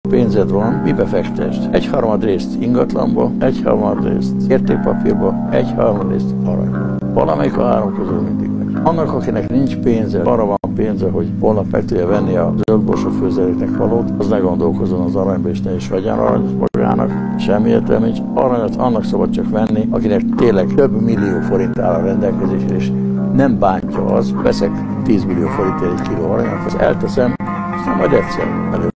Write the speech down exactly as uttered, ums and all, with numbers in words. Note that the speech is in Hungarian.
pénzed van, mibe fektest? Egyharmad részt ingatlanba, egyharmad részt értékpapírba, egyharmad részt aranyba. Valamelyik a három közül mindig megy. Annak, akinek nincs pénze, arra van pénze, hogy holnap meg tudja venni a zöldborsó főzeléknek valót, az ne gondolkozzon az aranyba, és ne is vegyen aranyat magának. Semmi értelme nincs. Aranyat annak szabad csak venni, akinek tényleg több millió forint áll a rendelkezésre, és nem bántja az, veszek tíz millió forintért egy kiló aranyat, azt elteszem, aztán majd egyszer elő.